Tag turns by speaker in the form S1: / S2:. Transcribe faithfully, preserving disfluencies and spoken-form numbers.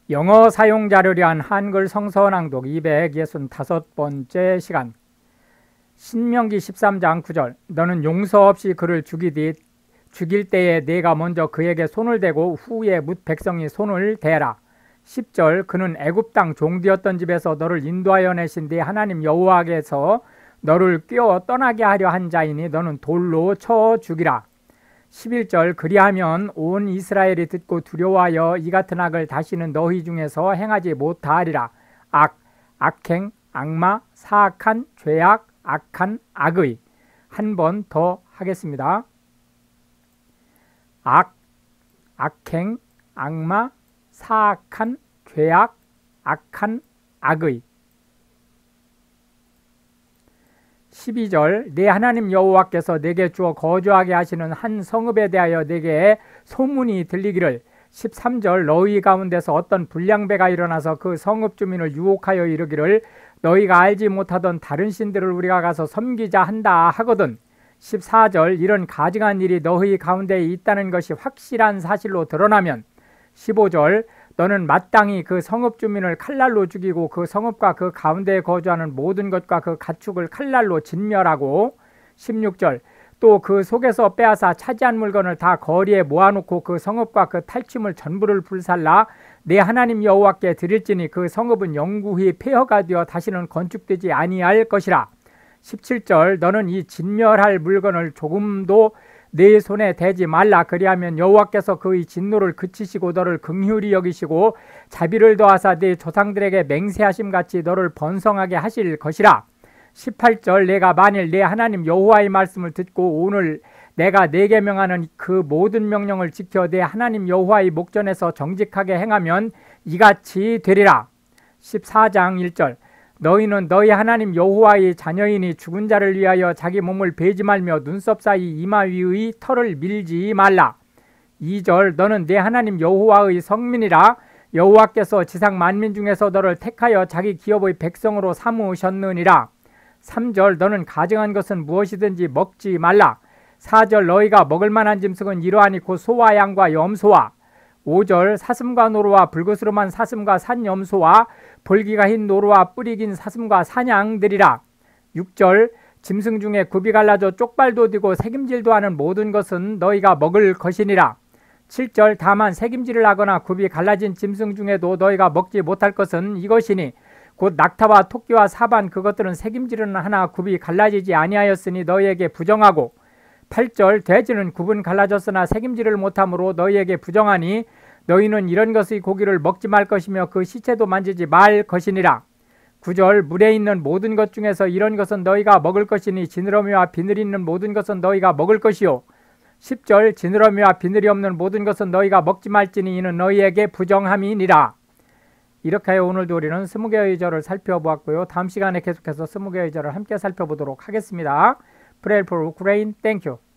S1: 영어 사용 자료를 위한 한글 성서 낭독 이백육십오 번째 시간. 신명기 십삼 장 구 절. 너는 용서 없이 그를 죽이되 죽일 때에 내가 먼저 그에게 손을 대고 후에 뭇 백성이 손을 대라. 십 절. 그는 애굽 땅 종되었던 집에서 너를 인도하여 내신 네 하나님 여호와께서 너를 꿰어 떠나게 하려 한 자이니 너는 돌로 쳐 죽이라. 십일 절. 그리하면 온 이스라엘이 듣고 두려워하여 이 같은 악을 다시는 너희 중에서 행하지 못하리라. 악, 악행, 악마, 사악한, 죄악, 악한, 악의. 한 번 더 하겠습니다. 악, 악행, 악마, 사악한, 죄악, 악한, 악의. 십이 절. 내 하나님 여호와께서 내게 주어 거주하게 하시는 한 성읍에 대하여 내게 소문이 들리기를. 십삼 절. 너희 가운데서 어떤 불량배가 일어나서 그 성읍 주민을 유혹하여 이르기를 너희가 알지 못하던 다른 신들을 우리가 가서 섬기자 한다 하거든. 십사 절. 이런 가증한 일이 너희 가운데에 있다는 것이 확실한 사실로 드러나면. 십오 절. 너는 마땅히 그 성읍 주민을 칼날로 죽이고 그 성읍과 그 가운데에 거주하는 모든 것과 그 가축을 칼날로 진멸하고. 십육 절. 또 그 속에서 빼앗아 차지한 물건을 다 거리에 모아놓고 그 성읍과 그 탈취물 전부를 불살라 내 하나님 여호와께 드릴지니 그 성읍은 영구히 폐허가 되어 다시는 건축되지 아니할 것이라. 십칠 절. 너는 이 진멸할 물건을 조금도 내 손에 대지 말라. 그리하면 여호와께서 그의 진노를 그치시고 너를 긍휼히 여기시고 자비를 더하사 네 조상들에게 맹세하심 같이 너를 번성하게 하실 것이라. 십팔 절. 내가 만일 내 하나님 여호와의 말씀을 듣고 오늘 내가 내게 명하는 그 모든 명령을 지켜 내 하나님 여호와의 목전에서 정직하게 행하면 이같이 되리라. 십사 장 일 절. 너희는 너희 하나님 여호와의 자녀이니 죽은 자를 위하여 자기 몸을 베지 말며 눈썹 사이 이마 위의 털을 밀지 말라. 이 절. 너는 내 하나님 여호와의 성민이라. 여호와께서 지상 만민 중에서 너를 택하여 자기 기업의 백성으로 삼으셨느니라. 삼 절. 너는 가증한 것은 무엇이든지 먹지 말라. 사 절. 너희가 먹을 만한 짐승은 이러하니 곧 소와 양과 염소와. 오 절. 사슴과 노루와 불그스름한 사슴과 산염소와 볼기가 흰 노루와 뿌리 긴 사슴과 사냥들이라. 육 절. 짐승 중에 굽이 갈라져 쪽발도 되고 새김질도 하는 모든 것은 너희가 먹을 것이니라. 칠 절. 다만 새김질을 하거나 굽이 갈라진 짐승 중에도 너희가 먹지 못할 것은 이것이니 곧 낙타와 토끼와 사반 그것들은 새김질은 하나 굽이 갈라지지 아니하였으니 너희에게 부정하고. 팔 절. 돼지는 굽은 갈라졌으나 새김질을 못하므로 너희에게 부정하니 너희는 이런 것의 고기를 먹지 말 것이며 그 시체도 만지지 말 것이니라. 구 절. 물에 있는 모든 것 중에서 이런 것은 너희가 먹을 것이니 지느러미와 비늘이 있는 모든 것은 너희가 먹을 것이요. 십 절. 지느러미와 비늘이 없는 모든 것은 너희가 먹지 말지니 이는 너희에게 부정함이니라. 이렇게 하여 오늘도 우리는 스무 개의 절을 살펴보았고요. 다음 시간에 계속해서 스무 개의 절을 함께 살펴보도록 하겠습니다. Pray for Ukraine. Thank you.